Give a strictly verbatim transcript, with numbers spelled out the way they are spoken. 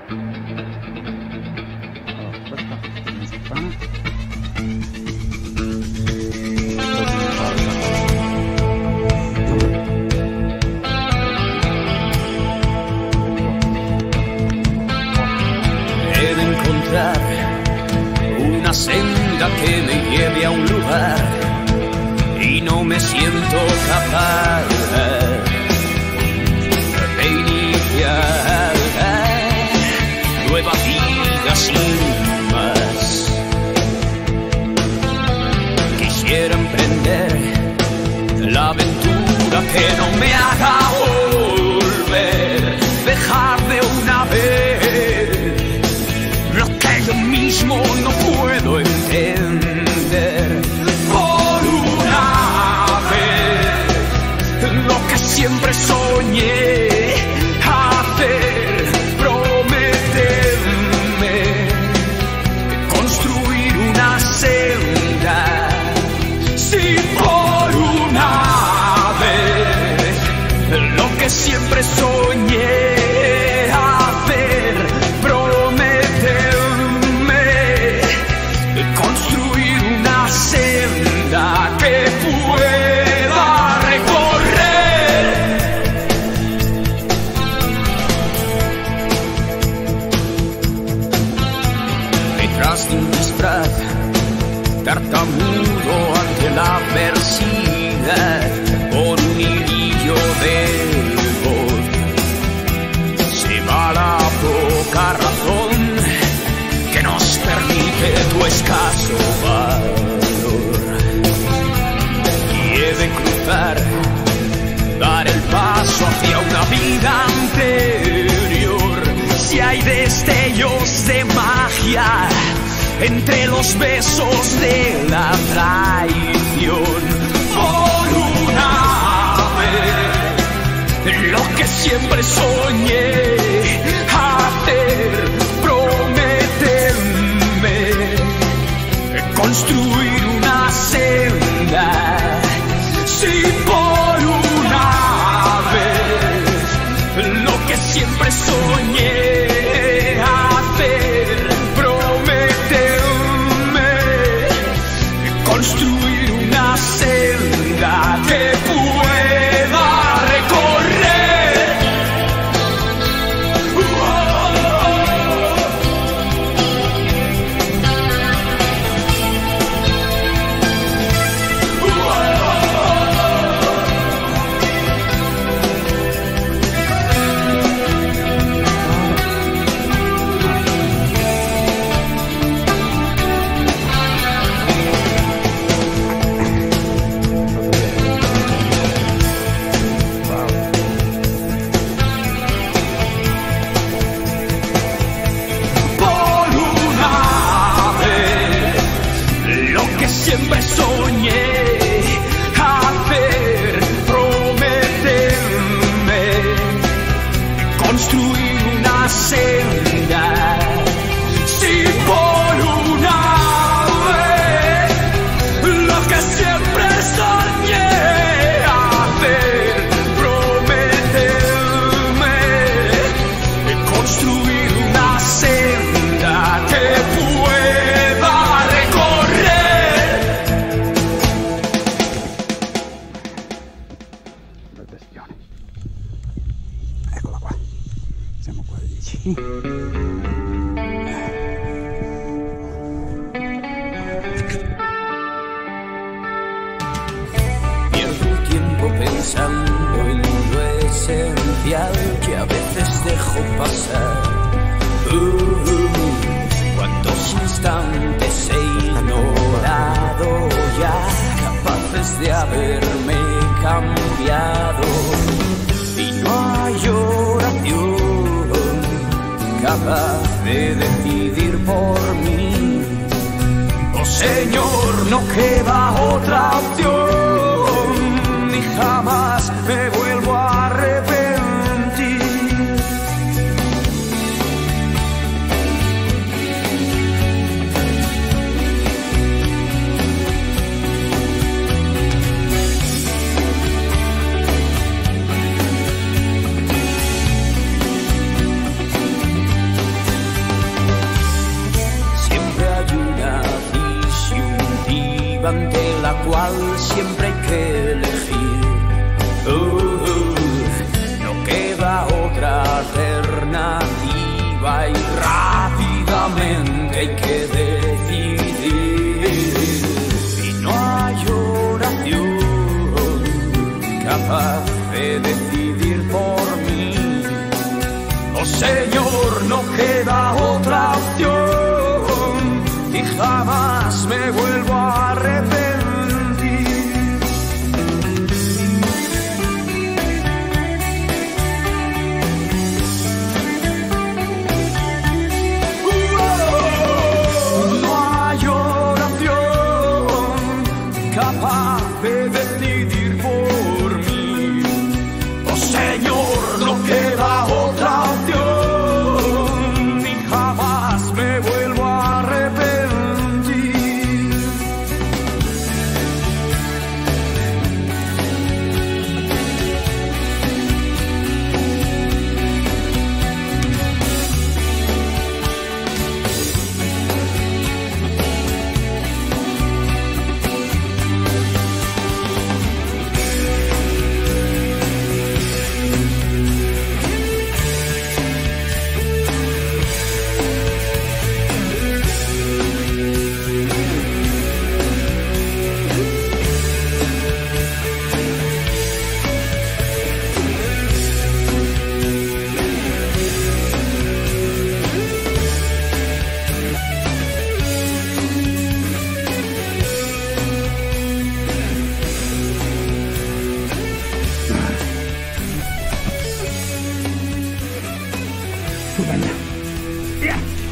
Una senda que me lleve a un lugar y no me siento capaz de iniciar nueva vida sin más. Quisiera emprender la aventura que no me haga volver, dejar de una vez lo que yo mismo no puedo entender. Por una vez, lo que siempre soñé hacer, prometerme, construir una senda. Si por una vez, lo que siempre soñé hacer, construir una senda que pueda recorrer. Detrás de un disfraz, tartamudo ante la adversidad, por un hilillo de voz se va la poca razón que nos permite tu escaso valor. Y he de cruzar, dar el paso hacia una vida anterior. Si hay destellos de magia entre los besos de la traición, por una vez, lo que siempre soñé hacer, construir una senda. Si por una vez, lo que siempre soñé hacer, prometerme, construir una senda que pueda recorrer. Siempre soñé hacer, prometerme, construir una senda. Si por una vez, lo que siempre soñé hacer, prometerme, construir una senda que pueda recorrer. Eccola qua, siamo quasi dieci. Pierdo tiempo pensando en lo esencial que a veces dejo pasar. Uh, uh, cuántos instantes he ignorado ya, capaces de haberme cambiado. Y no hay oración capaz de decidir por mí. Oh Señor, no queda otra opción, ni jamás me vuelvo a arrepentir. deriva ante la cual siempre hay que elegir. Uh, uh, no queda otra alternativa y rápidamente hay que decidir. Y no hay oración capaz de decidir por mí. Oh Señor, no queda otra opción y jamás me vuelvo a arrepentir. No hay oración capaz de decidir por mí. Oh Señor, no queda otra opción y jamás me vuelvo a arrepentir. Tú venga. Yeah.